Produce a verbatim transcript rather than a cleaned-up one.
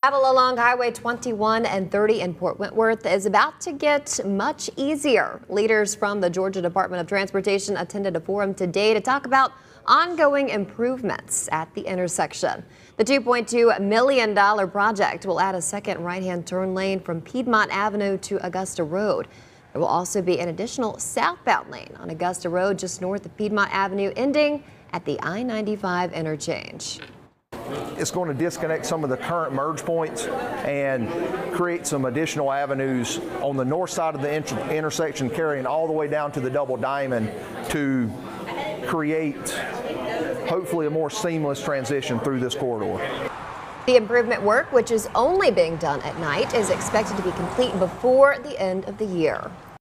Travel along Highway twenty-one and thirty in Port Wentworth is about to get much easier. Leaders from the Georgia Department of Transportation attended a forum today to talk about ongoing improvements at the intersection. The two point two million dollar project will add a second right-hand turn lane from Piedmont Avenue to Augusta Road. There will also be an additional southbound lane on Augusta Road just north of Piedmont Avenue, ending at the I ninety-five interchange. It's going to disconnect some of the current merge points and create some additional avenues on the north side of the inter intersection, carrying all the way down to the double diamond to create hopefully a more seamless transition through this corridor. The improvement work, which is only being done at night, is expected to be complete before the end of the year.